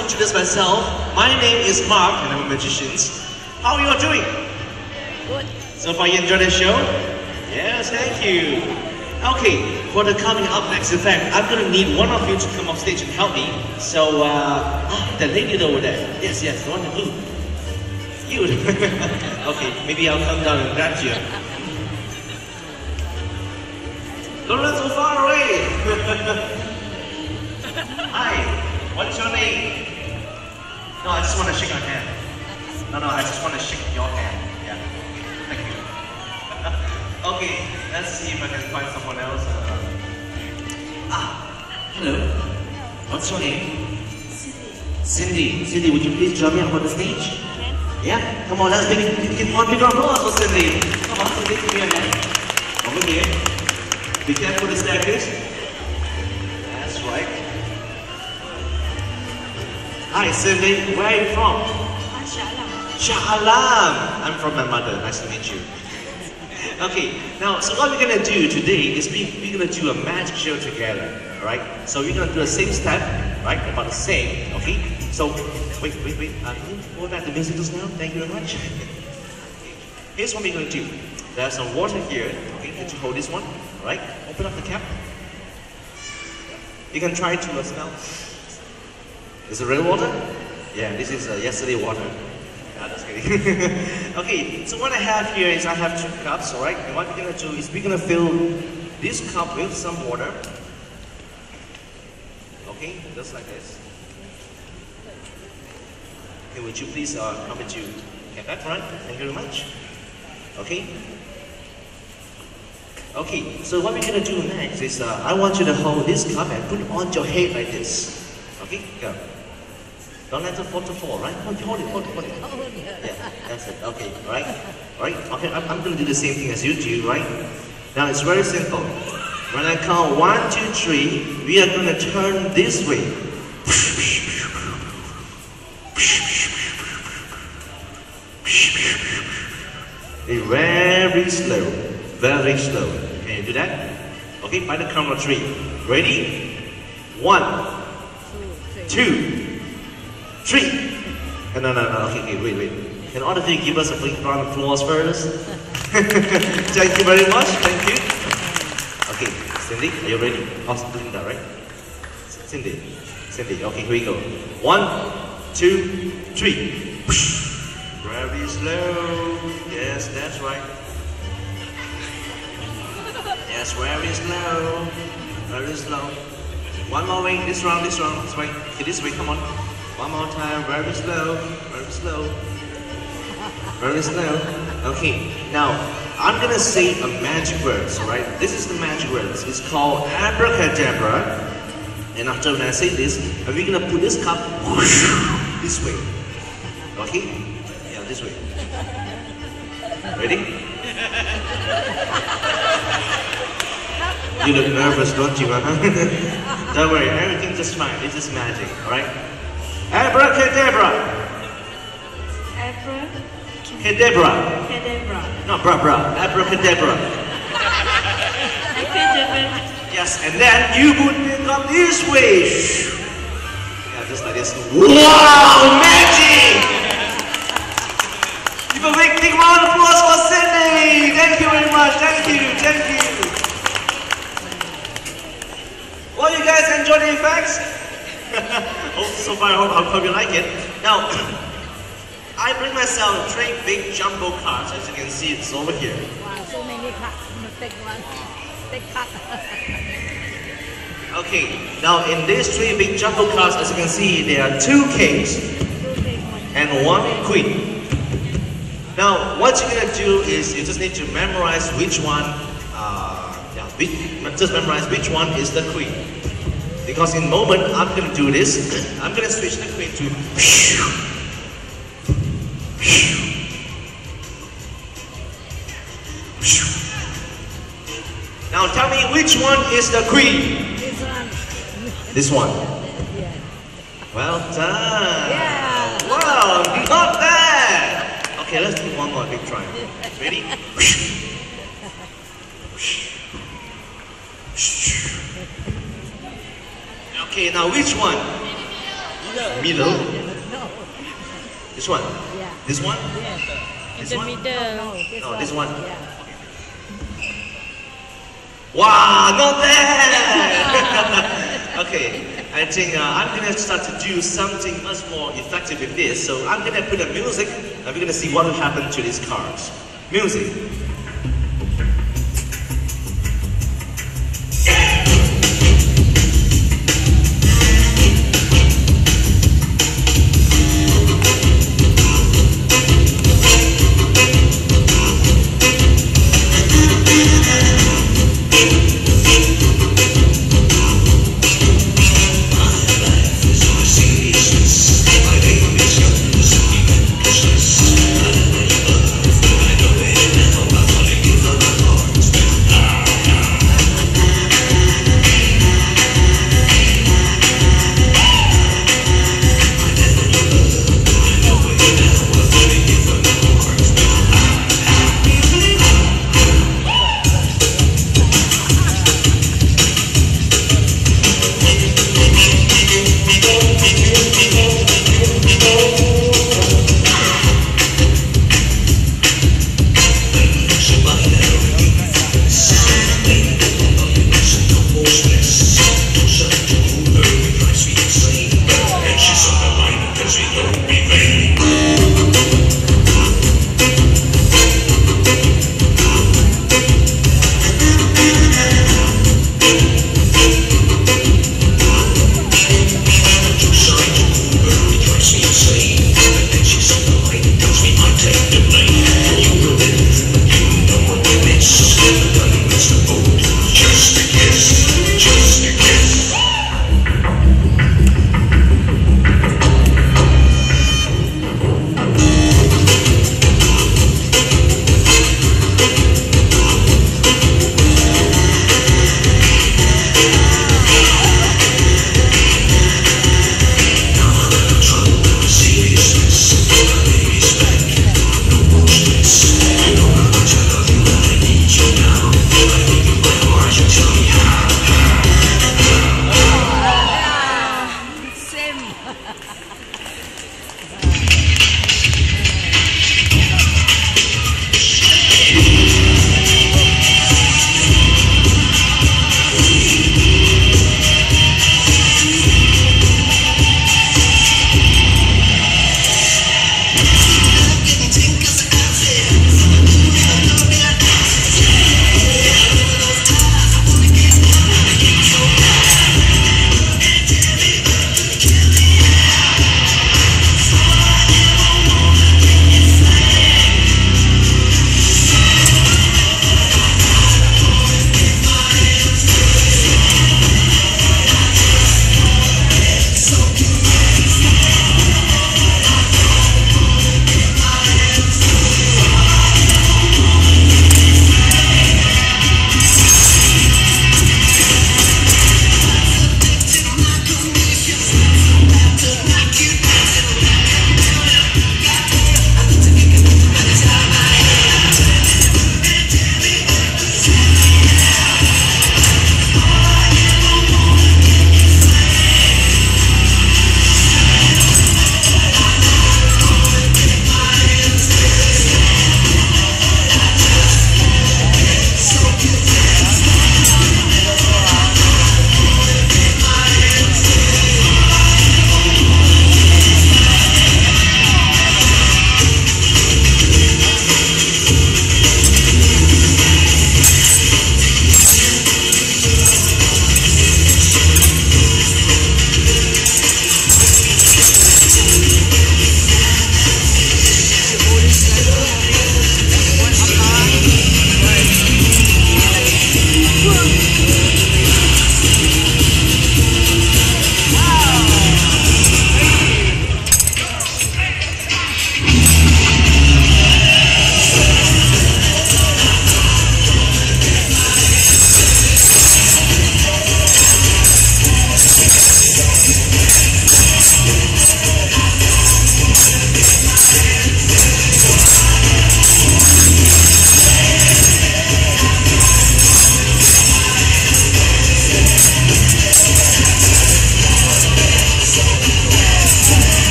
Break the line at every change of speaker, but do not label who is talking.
to introduce myself. My name is Mark and I'm a magician. How are you all doing?
Good.
So far you enjoyed the show? Yes, thank you. Okay, for the coming up next effect, I'm gonna need one of you to come off stage and help me. So, the lady over there. Yes, yes, the one in blue. You. Okay, maybe I'll come down and grab you. Don't run so far away. Hi, what is your name? No, I just want to shake your hand. No, I just want to shake your hand. Yeah, thank you. Okay, let's see if I can find someone else. Hello. What's your name? Cindy. Cindy, would you please join me up on the stage? Yeah? Come on, let's give one big round of applause for Cindy. Come on, Cindy, give me a hand. Over here. Be careful with the staircase. That's right. Hi, Cindy. Where are you from? Shah Alam. I'm from my mother. Nice to meet you. Okay, now, so what we're gonna do today is we're gonna do a magic show together, alright? So we're gonna do the same step, right? About the same, okay? So, wait. Can you go back the music just now? Thank you very much. Here's what we're gonna do. There's some water here, okay? Can you hold this one, alright? Open up the cap. You can try to smell. Is it real water? Yeah, this is yesterday water. No, just kidding. Okay, so what I have here is I have 2 cups, alright? And what we're gonna do is we're gonna fill this cup with some water. Okay, just like this. Okay, would you please come into back front? Thank you very much. Okay. Okay, so what we're gonna do next is I want you to hold this cup and put it on your head like this. Okay, go. Don't let the water fall, right? Hold it. Yeah, that's it. Okay, alright? Alright, okay, I'm gonna do the same thing as you do, right? Now it's very simple. When I count 1, 2, 3, we are gonna turn this way. Very slow, very slow. Can you do that? Okay, by the count of 3. Ready? 1, 2, 3. No. Okay, wait. Can all of you give us a big round of applause first? Thank you very much. Thank you. Okay, Cindy, are you ready? How's doing that, right? Cindy. Okay, here we go. 1, 2, 3. Very slow. Yes, that's right. Yes, very slow. Very slow. One more way. This round. This way. Okay, this way. Come on. One more time. Very slow. Okay. Now I'm gonna say a magic words. Alright. This is the magic words. It's called abracadabra. And after when I say this, we're gonna put this cup this way. Okay? Yeah, this way. Ready? You look nervous, don't you? Don't worry, everything's just fine. It's just magic, alright? Abracadabra! Cadabra. No, bra. Abracadabra. Yes, and then you put it up this way. Yeah, just like this. Wow, magic! Give a big round of applause for Cindy! Thank you very much, thank you. Well, you guys enjoy the effects? So far, I hope you like it. Now, I bring myself 3 big jumbo cards, as you can see, it's over here.
Wow, so many cards, big one, big card.
Okay, now in these 3 big jumbo cards, as you can see, there are 2 kings and 1 queen. Now, what you're gonna do is you just need to memorize which one. Just memorize which one is the queen. Because in a moment I'm gonna do this. I'm gonna switch the queen to. Now tell me which one is the queen. This one.
Yeah.
Well done.
Yeah.
Wow, not bad. Okay, let's do one more big try. Ready? Okay, now which one? Middle.
No.
This one.
Yeah.
This one.
Yes.
In
This
the
one?
middle.
No,
No, this one.
Yeah.
Wow, not bad! Okay, I think I'm gonna start to do something much more effective with this. So I'm gonna put a music and we're gonna see what will happen to these cards. Music.